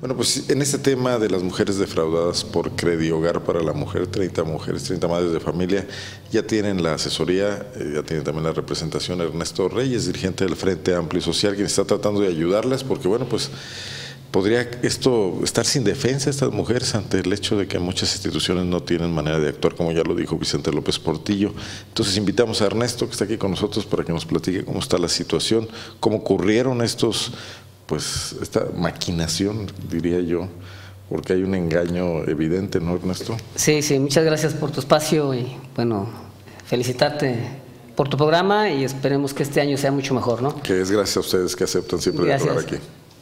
Bueno, pues en este tema de las mujeres defraudadas por Credihogar para la mujer, 30 mujeres, 30 madres de familia, ya tienen la asesoría, ya tienen también la representación Ernesto Reyes, dirigente del Frente Amplio y Social, quien está tratando de ayudarlas, porque bueno, pues podría esto estar sin defensa estas mujeres ante el hecho de que muchas instituciones no tienen manera de actuar, como ya lo dijo Vicente López Portillo. Entonces invitamos a Ernesto, que está aquí con nosotros, para que nos platique cómo está la situación, cómo ocurrieron estos, pues esta maquinación, diría yo, porque hay un engaño evidente, ¿no, Ernesto? Sí, muchas gracias por tu espacio y bueno, felicitarte por tu programa y esperemos que este año sea mucho mejor, ¿no? Que es gracias a ustedes que aceptan siempre hablar aquí.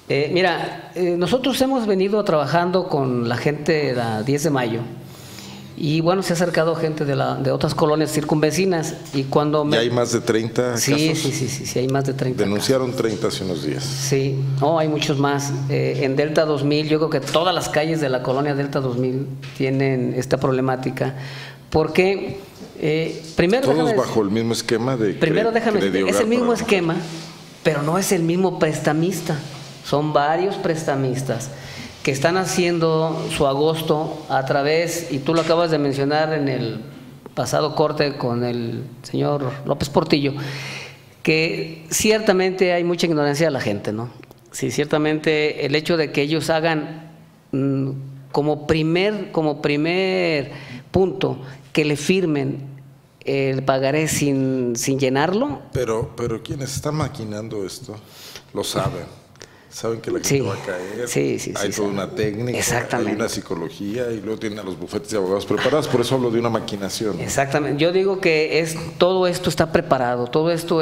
Nosotros hemos venido trabajando con la gente de la 10 de mayo y bueno, se ha acercado gente de otras colonias circunvecinas y cuando ¿Ya hay más de 30 casos? Sí, hay más de 30 Denunciaron casos. 30 hace unos días. Sí, no, hay muchos más. En Delta 2000, yo creo que todas las calles de la colonia Delta 2000 tienen esta problemática porque primero... ¿Todos bajo el mismo esquema de es el mismo esquema, pero no es el mismo prestamista. Son varios prestamistas que están haciendo su agosto a través, y tú lo acabas de mencionar en el pasado corte con el señor López Portillo, que ciertamente hay mucha ignorancia de la gente, ¿no? Sí, ciertamente el hecho de que ellos hagan como primer punto que le firmen el pagaré sin llenarlo. Pero quienes están maquinando esto lo saben. Saben que la gente va a caer, hay toda una técnica, hay una psicología y luego tienen a los bufetes de abogados preparados, por eso hablo de una maquinación. Exactamente, yo digo que todo esto está preparado, todo esto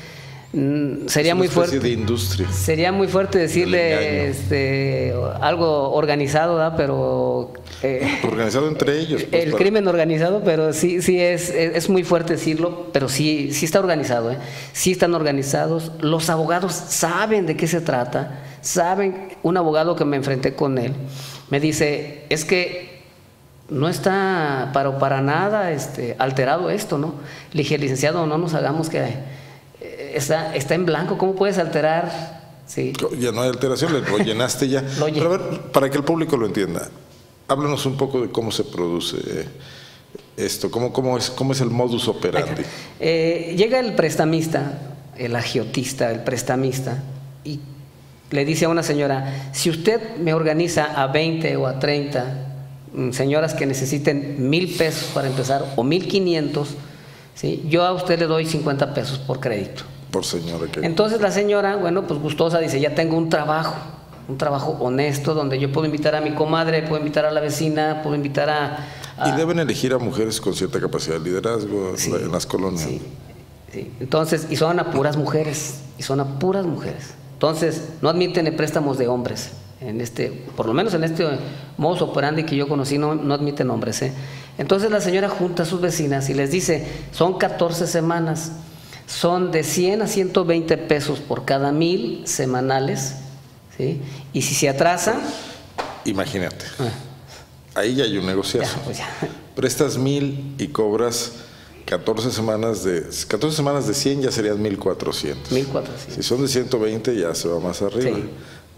sería muy fuerte de industria. Sería muy fuerte decirle algo organizado, ¿verdad? Pero organizado entre ellos. Pues, el crimen organizado, pero sí es muy fuerte decirlo, pero sí está organizado, sí están organizados. Los abogados saben de qué se trata, saben. Un abogado que me enfrenté con él me dice, es que no está para nada alterado esto, ¿no? Le dije, licenciado, no nos hagamos que está en blanco, ¿cómo puedes alterar? Sí. Ya no hay alteración, lo llenaste ya. Pero a ver, para que el público lo entienda, háblanos un poco de cómo se produce esto, cómo es el modus operandi. Llega el prestamista, el agiotista, el prestamista, y le dice a una señora, si usted me organiza a 20 o a 30 señoras que necesiten 1,000 pesos para empezar, o 1,500, ¿sí? Yo a usted le doy 50 pesos por crédito. Por señora. Entonces la señora, bueno, pues gustosa, dice, ya tengo un trabajo honesto, donde yo puedo invitar a mi comadre, puedo invitar a la vecina, puedo invitar a... Y deben elegir a mujeres con cierta capacidad de liderazgo en las colonias. Sí. Entonces, y son a puras mujeres, Entonces, no admiten préstamos de hombres. Por lo menos en este modus operandi que yo conocí, no admiten hombres, Entonces la señora junta a sus vecinas y les dice, son 14 semanas, son de 100 a 120 pesos por cada 1,000 semanales, ¿sí? Y si se atrasan... Imagínate, ahí ya hay un negociazo. Ya. Prestas 1,000 y cobras 14 semanas de 100, ya serían 1,400. 1,400. Si son de 120 ya se va más arriba. Sí.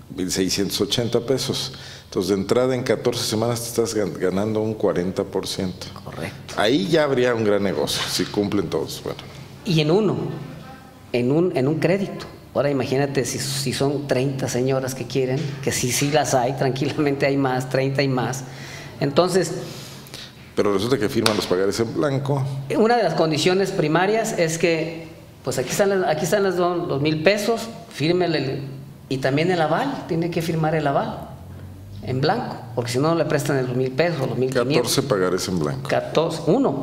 1,680 pesos. Entonces, de entrada en 14 semanas te estás ganando un 40%. Correcto. Ahí ya habría un gran negocio, si cumplen todos. Bueno. Y en un crédito. Ahora imagínate si son 30 señoras que quieren, que sí las hay, tranquilamente hay más, 30 y más. Entonces... Pero resulta que firman los pagares en blanco. Una de las condiciones primarias es que, pues aquí están los 1,000 pesos, fírmele, y también el aval, tiene que firmar el aval en blanco, porque si no le prestan los 1,000 pesos, los 1,500. 14 pagares en blanco. 14, uno.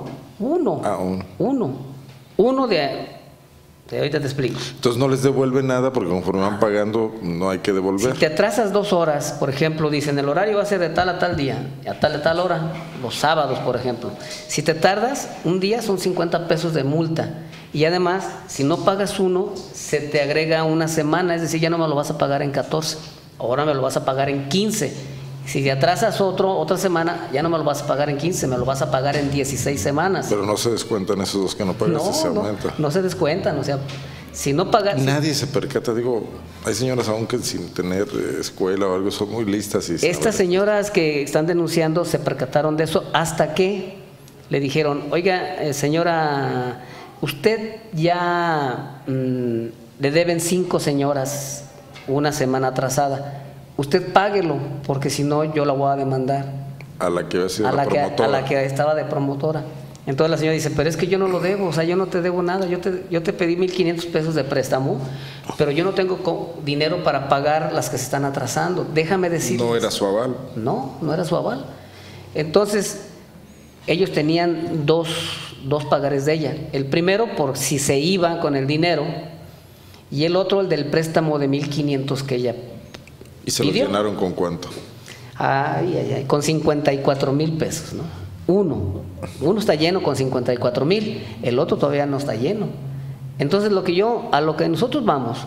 Uno de ahorita te explico. Entonces no les devuelve nada porque conforme van pagando no hay que devolver. Si te atrasas 2 horas, por ejemplo, dicen el horario va a ser de tal a tal día, a tal hora, los sábados, por ejemplo. Si te tardas un día son 50 pesos de multa. Y además, si no pagas uno, se te agrega una semana, es decir, ya no me lo vas a pagar en 14, ahora me lo vas a pagar en 15. Si te atrasas otra semana, ya no me lo vas a pagar en 15, me lo vas a pagar en 16 semanas. Pero no se descuentan esos dos que no pagas, se aumenta. No se descuentan, o sea, Si no pagas... Nadie se percata, digo, hay señoras aún que sin tener escuela o algo son muy listas. Y estas señoras que están denunciando se percataron de eso hasta que le dijeron, oiga, señora, usted ya le deben 5 señoras una semana atrasada, usted páguelo, porque si no yo la voy a demandar. A la que había sido la promotora. A la que estaba de promotora. Entonces la señora dice, pero es que yo no lo debo, o sea, yo no te debo nada, yo te pedí 1,500 pesos de préstamo, pero yo no tengo dinero para pagar las que se están atrasando, déjame decir. ¿No era su aval? No era su aval. Entonces, ellos tenían dos pagarés de ella. El primero por si se iba con el dinero y el otro el del préstamo de 1,500 que ella ¿Y se pidió. Lo llenaron con cuánto? Con 54,000 pesos, ¿no? Uno está lleno con 54,000, el otro todavía no está lleno. Entonces a lo que nosotros vamos,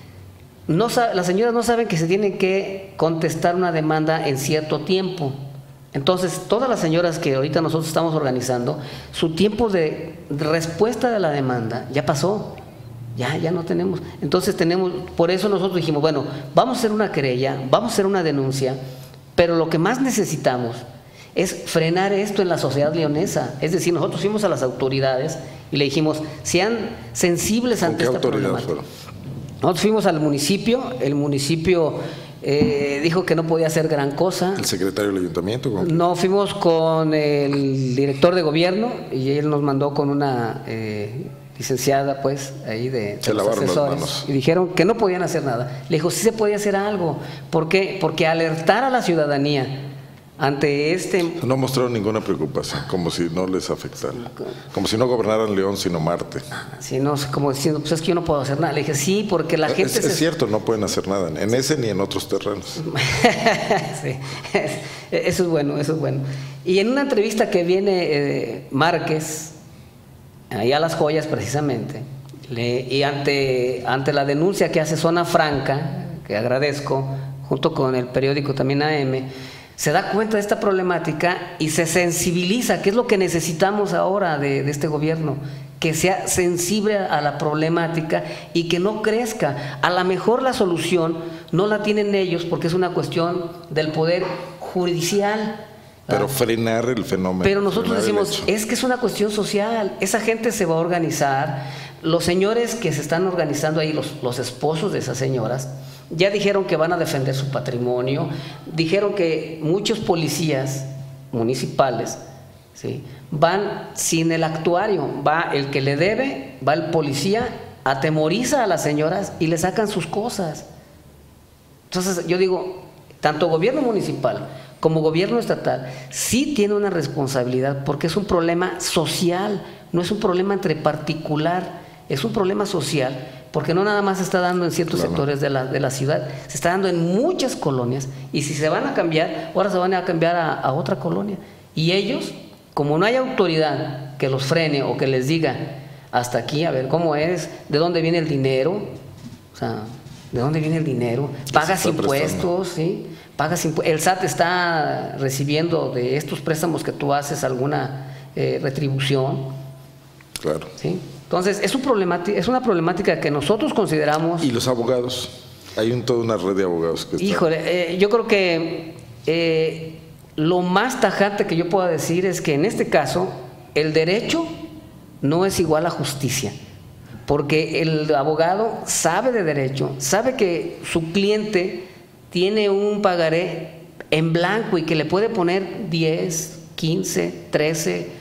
las señoras no saben que se tienen que contestar una demanda en cierto tiempo. Entonces todas las señoras que ahorita nosotros estamos organizando, su tiempo de respuesta de la demanda ya pasó, ya no tenemos. Entonces por eso nosotros dijimos, bueno, vamos a hacer una querella, vamos a hacer una denuncia, pero lo que más necesitamos es frenar esto en la sociedad leonesa. Es decir, nosotros fuimos a las autoridades y le dijimos, sean sensibles ante esta problemática. Nosotros fuimos al municipio, el municipio dijo que no podía hacer gran cosa. ¿El secretario del ayuntamiento? No, fuimos con el director de gobierno y él nos mandó con una licenciada, pues, ahí de los asesores, y dijeron que no podían hacer nada. Le dijo, sí se podía hacer algo. ¿Por qué? Porque alertar a la ciudadanía ante No mostraron ninguna preocupación, como si no les afectara, como si no gobernaran León sino Marte. Sí, no, como diciendo, pues es que yo no puedo hacer nada. Le dije, sí, porque la gente... Es cierto, no pueden hacer nada, en ese ni en otros terrenos. Sí, eso es bueno. Y en una entrevista que viene Márquez, ahí a Las Joyas precisamente, y ante la denuncia que hace Zona Franca, que agradezco, junto con el periódico también AM, se da cuenta de esta problemática y se sensibiliza, que es lo que necesitamos ahora de este gobierno, que sea sensible a la problemática y que no crezca. A lo mejor la solución no la tienen ellos porque es una cuestión del poder judicial. Pero frenar el fenómeno. Pero nosotros decimos, es que es una cuestión social, esa gente se va a organizar, los señores que se están organizando ahí, los esposos de esas señoras, ya dijeron que van a defender su patrimonio, dijeron que muchos policías municipales, ¿sí?, van sin el actuario, va el que le debe, va el policía, atemoriza a las señoras y le sacan sus cosas. Entonces yo digo, tanto gobierno municipal como gobierno estatal sí tiene una responsabilidad, porque es un problema social, no es un problema entre particular, es un problema social. Porque no nada más se está dando en ciertos sectores de la ciudad, se está dando en muchas colonias, y si se van a cambiar, ahora se van a cambiar a otra colonia. Y ellos, como no hay autoridad que los frene o que les diga, hasta aquí, a ver cómo es, de dónde viene el dinero, o sea, de dónde viene el dinero, pagas impuestos, ¿sí? El SAT está recibiendo de estos préstamos que tú haces alguna retribución. Claro. ¿Sí? Entonces, es una problemática que nosotros consideramos... ¿Y los abogados? Hay toda una red de abogados que Híjole, yo creo que lo más tajante que yo pueda decir es que en este caso el derecho no es igual a justicia, porque el abogado sabe de derecho, sabe que su cliente tiene un pagaré en blanco y que le puede poner 10, 15, 13,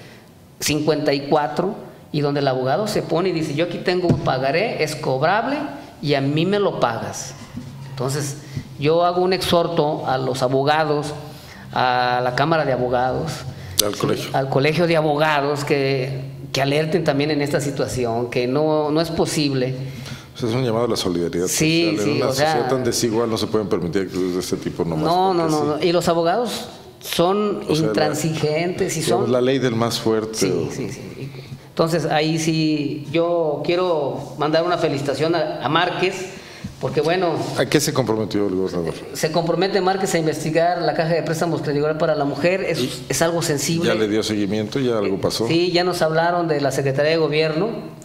54... y donde el abogado se pone y dice, yo aquí tengo un pagaré, es cobrable y a mí me lo pagas. Entonces yo hago un exhorto a los abogados, a la Cámara de Abogados, al Colegio de Abogados, que alerten también en esta situación, que no es posible. Es un llamado a la solidaridad social. En una sociedad tan desigual no se pueden permitir actitudes de este tipo nomás. No. Y los abogados son intransigentes y son... La ley del más fuerte. Sí. Entonces ahí sí yo quiero mandar una felicitación a Márquez, porque bueno... ¿A qué se comprometió el gobernador? Se compromete Márquez a investigar la caja de préstamos creditorial para la mujer, es algo sensible. ¿Ya le dio seguimiento? ¿Ya algo pasó? Sí, ya nos hablaron de la Secretaría de Gobierno,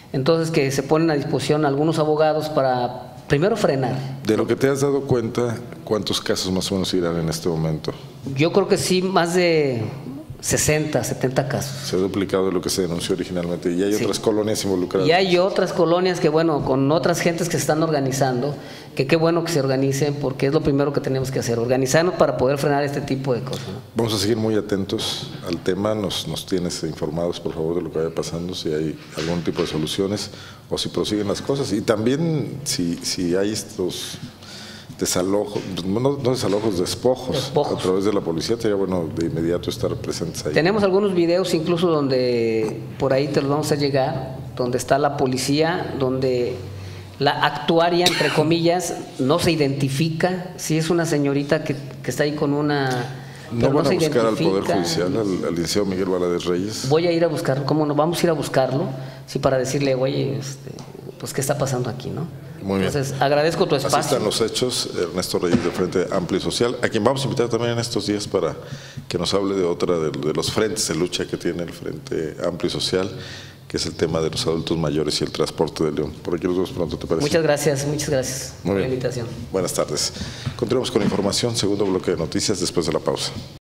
Entonces, que se ponen a disposición algunos abogados para primero frenar. De lo que te has dado cuenta, ¿cuántos casos más o menos irán en este momento? Yo creo que sí, más de 60, 70 casos. Se ha duplicado lo que se denunció originalmente y hay otras colonias involucradas. Y hay otras colonias que, bueno, con otras gentes que se están organizando, que qué bueno que se organicen, porque es lo primero que tenemos que hacer, organizarnos para poder frenar este tipo de cosas, ¿no? Vamos a seguir muy atentos al tema, nos tienes informados, por favor, de lo que vaya pasando, si hay algún tipo de soluciones o si prosiguen las cosas. Y también si hay estos desalojos, no desalojos, despojos a través de la policía, sería bueno de inmediato estar presentes ahí. Tenemos algunos videos incluso donde, por ahí te los vamos a llegar, donde está la policía, donde la actuaria, entre comillas, no se identifica, si es una señorita que está ahí con una... ¿No van a buscar al Poder Judicial, al licenciado Miguel Valadez Reyes? Voy a ir a buscarlo, ¿cómo no? Vamos a ir a buscarlo, sí, para decirle, oye, pues qué está pasando aquí, ¿no? Muy bien. Entonces, agradezco tu espacio. Así están los hechos. Ernesto Reyes, de Frente Amplio y Social, a quien vamos a invitar también en estos días para que nos hable de otra de los frentes de lucha que tiene el Frente Amplio y Social, que es el tema de los adultos mayores y el transporte de León. Por ello, nos vemos pronto, ¿te parece? Muchas gracias por la invitación. Buenas tardes. Continuamos con información, segundo bloque de noticias después de la pausa.